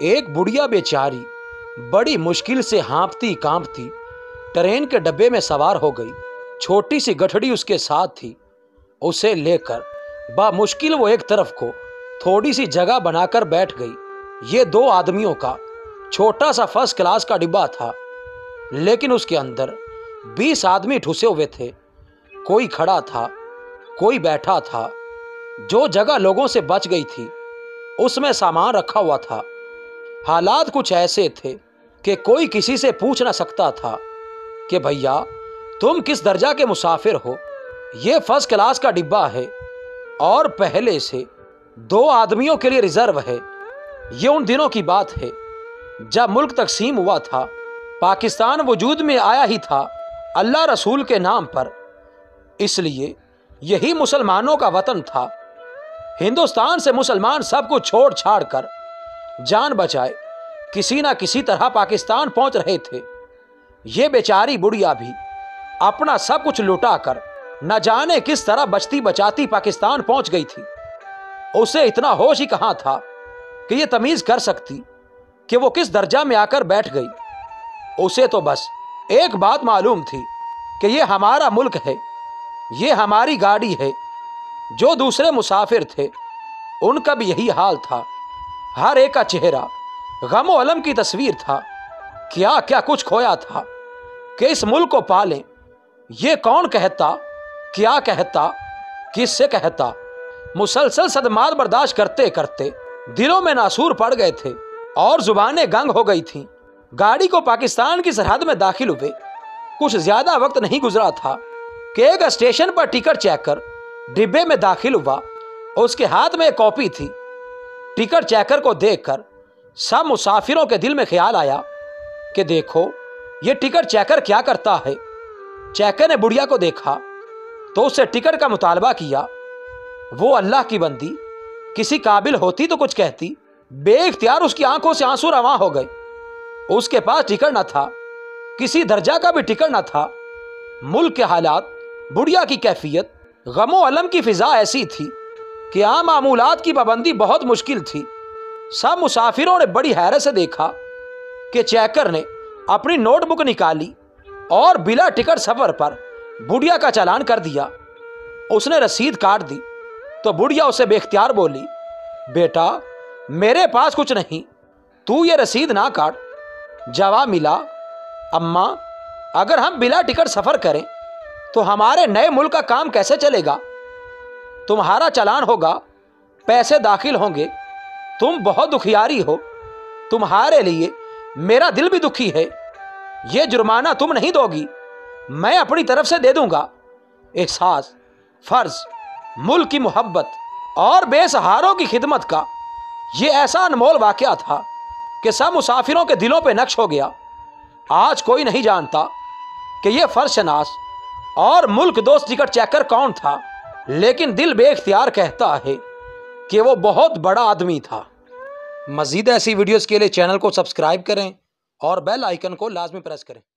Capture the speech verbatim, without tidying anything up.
एक बुढ़िया बेचारी बड़ी मुश्किल से हाँफती कांपती ट्रेन के डब्बे में सवार हो गई। छोटी सी गठड़ी उसके साथ थी। उसे लेकर बामुश्किल वो एक तरफ को थोड़ी सी जगह बनाकर बैठ गई। ये दो आदमियों का छोटा सा फर्स्ट क्लास का डिब्बा था, लेकिन उसके अंदर बीस आदमी ठुसे हुए थे। कोई खड़ा था, कोई बैठा था। जो जगह लोगों से बच गई थी उसमें सामान रखा हुआ था। हालात कुछ ऐसे थे कि कोई किसी से पूछ ना सकता था कि भैया तुम किस दर्जा के मुसाफिर हो। ये फर्स्ट क्लास का डिब्बा है और पहले से दो आदमियों के लिए रिजर्व है। ये उन दिनों की बात है जब मुल्क तकसीम हुआ था। पाकिस्तान वजूद में आया ही था अल्लाह रसूल के नाम पर, इसलिए यही मुसलमानों का वतन था। हिंदुस्तान से मुसलमान सब कुछ छोड़ छाड़ कर जान बचाए किसी ना किसी तरह पाकिस्तान पहुंच रहे थे। ये बेचारी बुढ़िया भी अपना सब कुछ लुटा कर न जाने किस तरह बचती बचाती पाकिस्तान पहुंच गई थी। उसे इतना होश ही कहां था कि ये तमीज कर सकती कि वो किस दर्जा में आकर बैठ गई। उसे तो बस एक बात मालूम थी कि ये हमारा मुल्क है, ये हमारी गाड़ी है। जो दूसरे मुसाफिर थे उनका भी यही हाल था। हर एक का चेहरा गम और अलम की तस्वीर था। क्या क्या कुछ खोया था कि इस मुल्क को पालें। ये कौन कहता, क्या कहता, किससे कहता। मुसलसल सदमात बर्दाश्त करते करते दिलों में नासूर पड़ गए थे और जुबानें गंग हो गई थीं। गाड़ी को पाकिस्तान की सरहद में दाखिल हुए कुछ ज्यादा वक्त नहीं गुजरा था कि एक स्टेशन पर टिकट चेकर डिब्बे में दाखिल हुआ। उसके हाथ में एक कॉपी थी। टिकट चेकर को देखकर सब मुसाफिरों के दिल में ख्याल आया कि देखो ये टिकट चेकर क्या करता है। चेकर ने बुढ़िया को देखा तो उससे टिकट का मुतालबा किया। वो अल्लाह की बंदी किसी काबिल होती तो कुछ कहती। बेइख्तियार उसकी आंखों से आंसू रवां हो गए। उसके पास टिकट न था, किसी दर्जा का भी टिकट न था। मुल्क के हालात, बुढ़िया की कैफियत, गमो अलम की फिजा ऐसी थी कि आम मामूलात की पाबंदी बहुत मुश्किल थी। सब मुसाफिरों ने बड़ी हैरत से देखा कि चेकर ने अपनी नोटबुक निकाली और बिला टिकट सफर पर बुढ़िया का चालान कर दिया। उसने रसीद काट दी तो बुढ़िया उसे बेख्तियार बोली, बेटा मेरे पास कुछ नहीं, तू ये रसीद ना काट। जवाब मिला, अम्मा अगर हम बिला टिकट सफर करें तो हमारे नए मुल्क का काम कैसे चलेगा। तुम्हारा चालान होगा, पैसे दाखिल होंगे, तुम बहुत दुखियारी हो, तुम्हारे लिए मेरा दिल भी दुखी है। ये जुर्माना तुम नहीं दोगी, मैं अपनी तरफ से दे दूंगा। एहसास, फर्ज, मुल्क की मोहब्बत और बेसहारों की खिदमत का ये ऐसा अनमोल वाकया था कि सब मुसाफिरों के दिलों पे नक्श हो गया। आज कोई नहीं जानता कि ये फर्ज शनास और मुल्क दोस्त टिकट चेकर कौन था, लेकिन दिल बेख्तियार कहता है कि वो बहुत बड़ा आदमी था। मज़ीद ऐसी वीडियोस के लिए चैनल को सब्सक्राइब करें और बेल आइकन को लाजमी प्रेस करें।